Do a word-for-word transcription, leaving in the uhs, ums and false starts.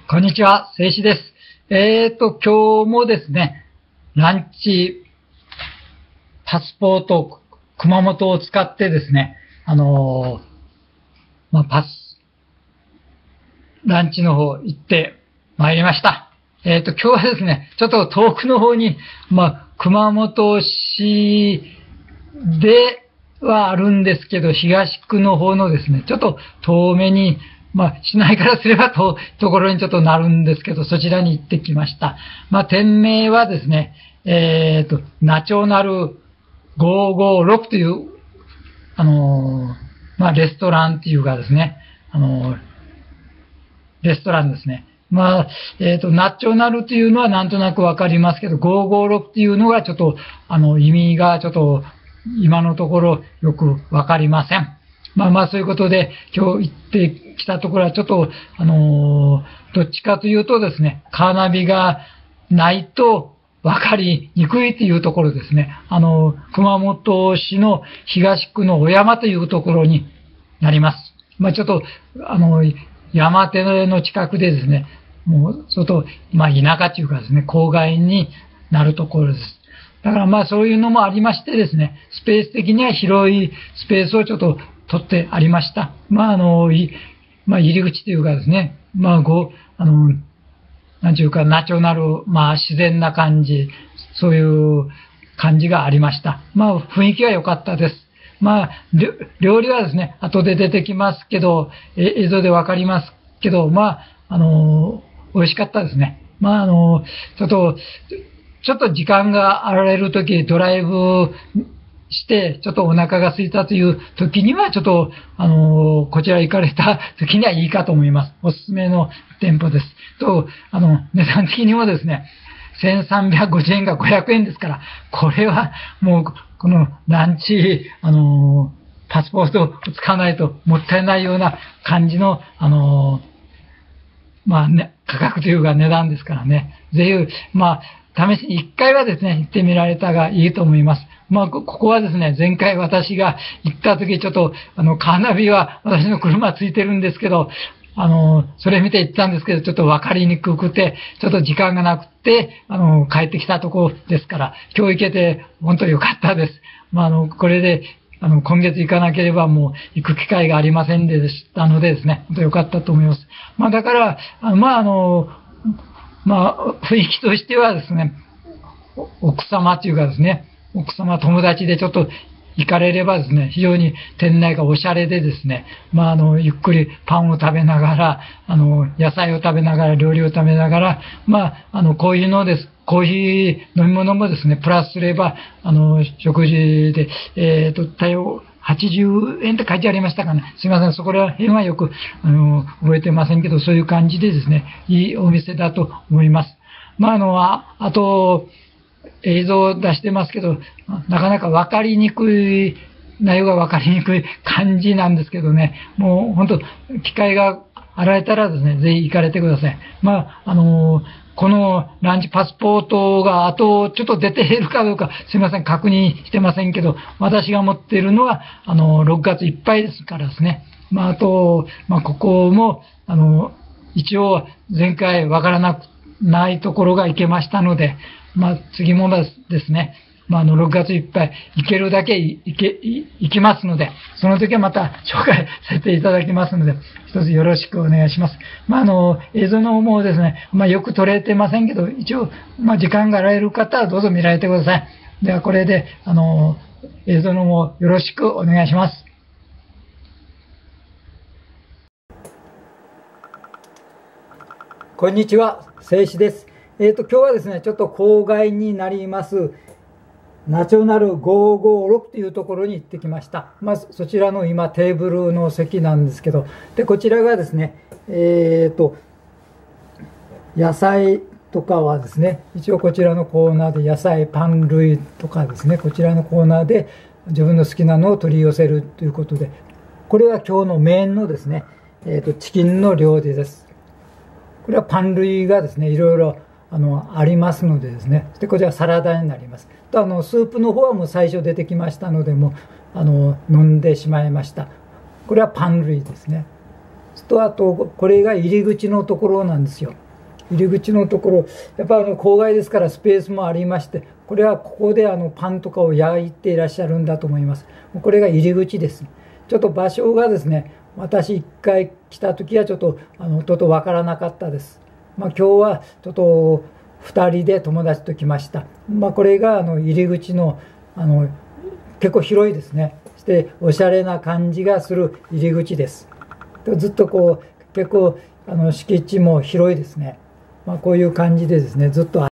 こんにちは、静止です。えーと、今日もですね、ランチパスポート熊本を使ってですね、あのー、まあ、パス、ランチの方行ってまいりました。えーと、今日はですね、ちょっと遠くの方に、まあ、熊本市ではあるんですけど、東区の方のですね、ちょっと遠めに、まあ、市内からすれば遠いところにちょっとなるんですけど、そちらに行ってきました。まあ、店名はですね、えっと、ナチョナルごーごーろくという、あのー、まあ、レストランっていうかですね、あのー、レストランですね。まあ、えっと、ナチョナルというのはなんとなくわかりますけど、ごーごーろくっていうのがちょっと、あの、意味がちょっと、今のところよくわかりません。まあまあそういうことで、今日行ってきたところはちょっと、あのー、どっちかというとですね、カーナビがないとわかりにくいというところですね。あのー、熊本市の東区の小山というところになります。まあちょっと、あのー、山手の近くでですね、もう、外、まあ田舎というかですね、郊外になるところです。だからまあそういうのもありましてですね、スペース的には広いスペースをちょっと取ってありました。まああの、いまあ入り口というかですね、まあご、あの、なんていうかナチョナル、まあ自然な感じ、そういう感じがありました。まあ雰囲気は良かったです。まあ、料理はですね、後で出てきますけど、え映像でわかりますけど、まあ、あの、美味しかったですね。まあ、あの、ちょっと、ちょっと時間があられるとき、ドライブして、ちょっとお腹が空いたというときには、ちょっと、あの、こちら行かれたときにはいいかと思います。おすすめの店舗です。と、あの、値段的にもですね、せんさんびゃくごじゅうえんがごひゃくえんですから、これはもう、このランチ、あの、パスポートを使わないともったいないような感じの、あの、まあね、価格というか値段ですからね。ぜひ、まあ、試しに一回はですね、行ってみられたがいいと思います。まあ、ここはですね、前回私が行った時、ちょっと、あの、カーナビは私の車ついてるんですけど、あの、それ見て行ったんですけど、ちょっと分かりにくくて、ちょっと時間がなくて、あの、帰ってきたところですから、今日行けて本当に良かったです。まあ、あの、これで、あの、今月行かなければもう行く機会がありませんでしたのでですね、本当良かったと思います。まあ、だから、あまあ、あの、まあ、雰囲気としてはですね、奥様というかですね、奥様友達でちょっと行かれればですね、非常に店内がおしゃれでですね、まあ、あの、ゆっくりパンを食べながら、あの、野菜を食べながら、料理を食べながら、まあ、あの、こういうのです。コーヒー飲み物もですね、プラスすれば、あの、食事で、えっと、対応、はちじゅうえんって書いてありましたかね。すいません、そこら辺はよく、あの、覚えてませんけど、そういう感じでですね、いいお店だと思います。まあ、あの、ああと、映像を出してますけど、なかなか分かりにくい、内容が分かりにくい感じなんですけどね、もう本当、機会があられたらですね、ぜひ行かれてください。まあ、あのー、このランチパスポートがあとちょっと出ているかどうか、すいません、確認してませんけど、私が持っているのは、あのー、ろくがついっぱいですからですね。まあ、あと、まあ、ここも、あのー、一応、前回分からなくないところが行けましたので、まあ、次もですね、まあ、あの、ろくがついっぱい行けるだけ行け、行きますので、その時はまた紹介させていただきますので、一つよろしくお願いします。まあ、あの、映像の方もですね、まあ、よく撮れてませんけど、一応、まあ、時間があられる方はどうぞ見られてください。では、これで、あの、映像の方もよろしくお願いします。こんにちは、静止です。えっと、今日はですね、ちょっと郊外になります、ナチョナルごーごーろくというところに行ってきました。まず、そちらの今、テーブルの席なんですけど、で、こちらがですね、えっと、野菜とかはですね、一応こちらのコーナーで野菜、パン類とかですね、こちらのコーナーで自分の好きなのを取り寄せるということで、これは今日のメインのですね、えっと、チキンの料理です。これはパン類がですね、いろいろあのありますのでですね、でこちらサラダになります。とあのスープの方はもう最初出てきましたので、もうあの飲んでしまいました。これはパン類ですね。 と、あと、これが入り口のところなんですよ。入り口のところ、やっぱあの郊外ですからスペースもありまして、これはここであのパンとかを焼いていらっしゃるんだと思います。これが入り口です。ちょっと場所がですね、私一回来た時はちょっとあのちょっとわからなかったです。まあ、今日はちょっとふたりで友達と来ました。まあ、これがあの入り口の、あの結構広いですね。そしておしゃれな感じがする入り口です。ずっとこう結構あの敷地も広いですね。まあ、こういう感じでですね、ずっと